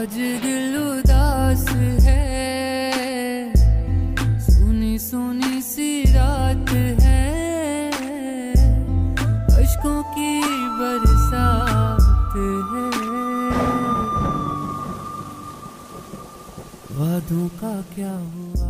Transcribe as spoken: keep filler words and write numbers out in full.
आज दिल उदास है, सुनी सुनी सी रात है, अश्कों की बरसात है। वादों का क्या हुआ?